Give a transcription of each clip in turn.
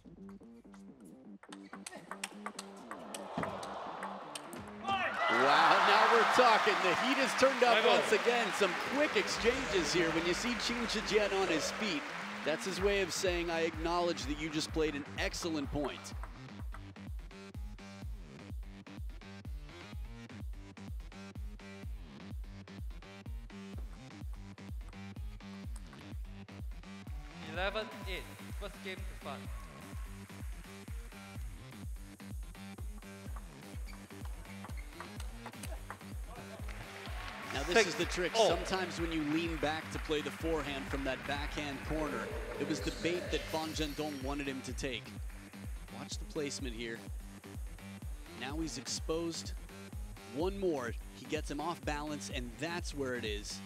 Wow, now we're talking. The heat has turned up once again. Some quick exchanges here. When you see Qin Shijian on his feet, that's his way of saying, I acknowledge that you just played an excellent point. First game to Fun. Now this is the trick. Sometimes when you lean back to play the forehand from that backhand corner, it was the bait that Fan Zhendong wanted him to take. Watch the placement here. Now he's exposed. One more, he gets him off balance, and that's where it is.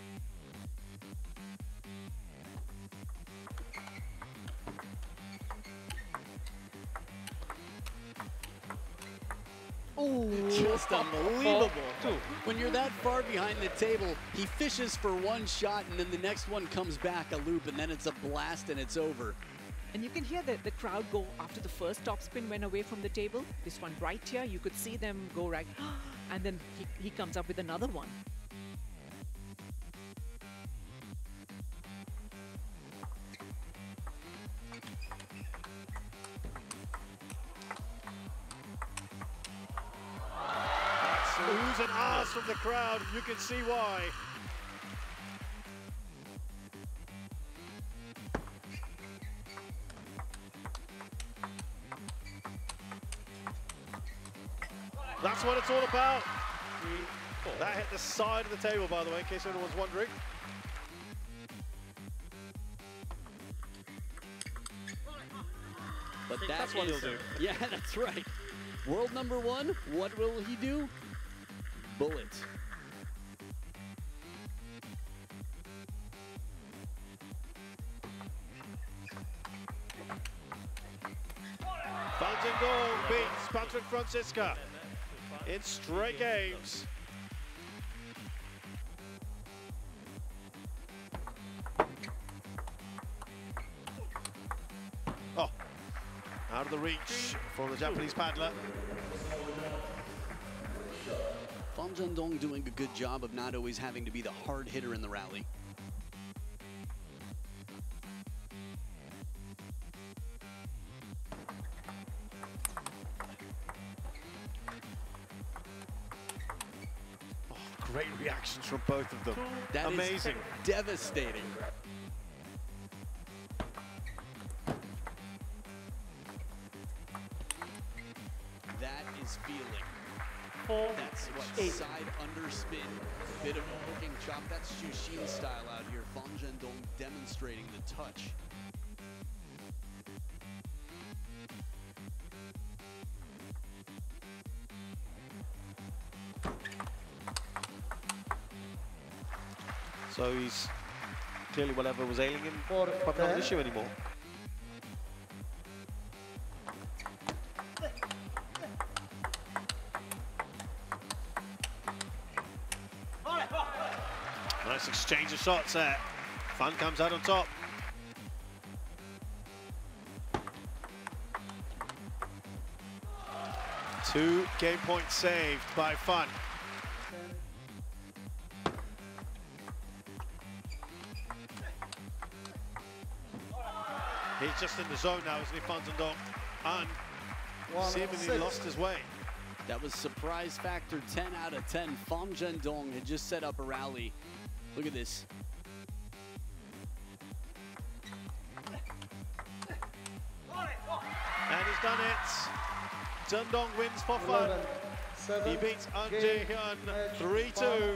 Oh, just unbelievable. When you're that far behind the table, he fishes for one shot and then the next one comes back a loop and then it's a blast and it's over. And you can hear the crowd go after the first topspin went away from the table. This one right here, you could see them go right, and then he comes up with another one. Oohs and ahs from the crowd, you can see why. That's what it's all about. That hit the side of the table, by the way, in case anyone's wondering. But that's what he'll do. Yeah, that's right. World number one, what will he do? Bullet. Fan Zhendong beats Patrick Franziska in straight games. Oh, out of the reach for the Japanese paddler. Fan Zhendong doing a good job of not always having to be the hard hitter in the rally. Oh, great reactions from both of them. That amazing. Is devastating. That is feeling. That's what side underspin, bit of a hooking chop. That's Xu Xin style out here. Fan Zhendong demonstrating the touch. So he's clearly whatever was ailing him, probably not an issue anymore. Nice exchange of shots there. Fan comes out on top. Two game points saved by Fan. He's just in the zone now, isn't he, Fan Zhendong? And seemingly lost his way. That was surprise factor 10 out of 10. Fan Zhendong had just set up a rally. Look at this. And he's done it. Zhendong wins for Fan. He beats An Jae-hyun 3-2.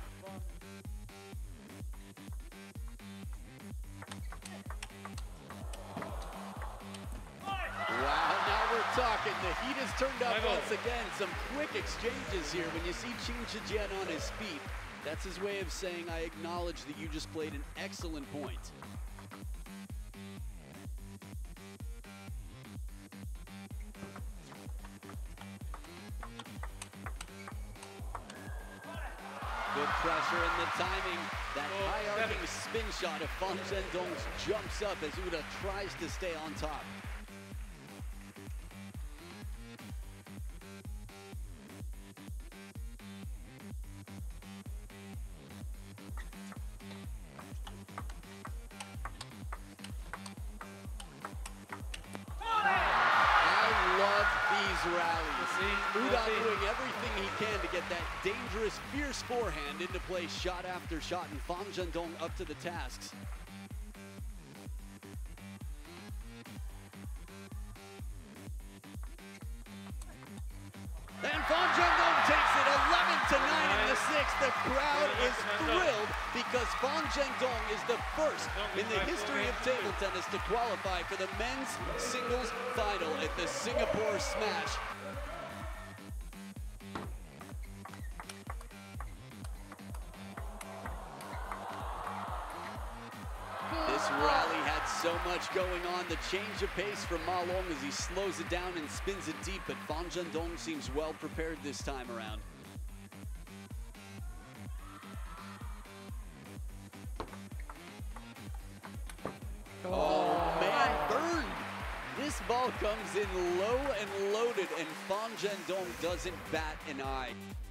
Wow, now we're talking. The heat has turned up once again. Some quick exchanges here. When you see Qin Shijian on his feet, that's his way of saying, I acknowledge that you just played an excellent point. Good pressure in the timing. That high arcing spin shot of Fan Zhendong jumps up as Uda tries to stay on top. rallies. Udon doing everything he can to get that dangerous, fierce forehand into play shot after shot, and Fan Zhendong up to the tasks. And Fan Zhendong takes it 11-9 in the sixth. The crowd is thrilled because Fan Zhendong is the first in the history of table tennis to qualify for the men's singles final at the Singapore Smash. This rally had so much going on. The change of pace from Ma Long as he slows it down and spins it deep, but Fan Zhendong seems well prepared this time around. Oh man, burned! This ball comes in low and loaded, and Fan Zhendong doesn't bat an eye.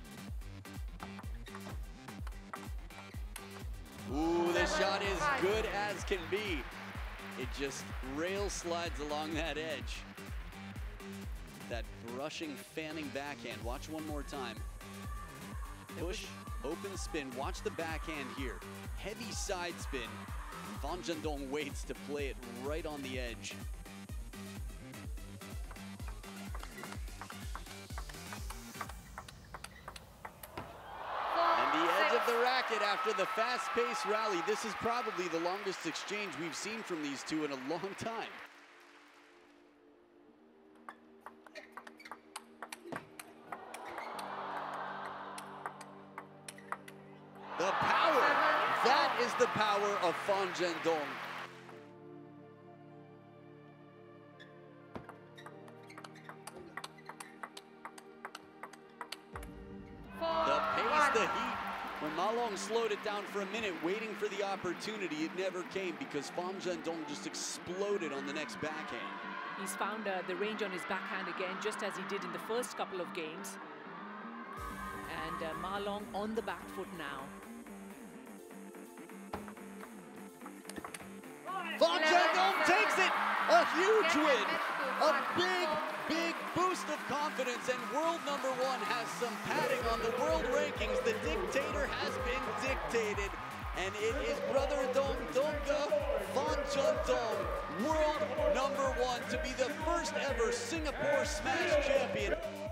Ooh, the shot is good as can be. It just rail slides along that edge. That brushing, fanning backhand. Watch one more time. Push, open spin. Watch the backhand here. Heavy side spin. Fan Zhendong waits to play it right on the edge. The racket after the fast-paced rally. This is probably the longest exchange we've seen from these two in a long time. The power, that is the power of Fan Zhendong. The pace, the heat. When Ma Long slowed it down for a minute, waiting for the opportunity, it never came because Fan Zhendong just exploded on the next backhand. He's found the range on his backhand again, just as he did in the first couple of games. And Ma Long on the back foot now. Fan Zhendong takes it! A huge win! A big, big boost of confidence, and world #1 has some padding on the world rankings. The dictator has been dictated, and it is brother Dong Dongga, Fan Zhendong, world #1 to be the first ever Singapore Smash champion.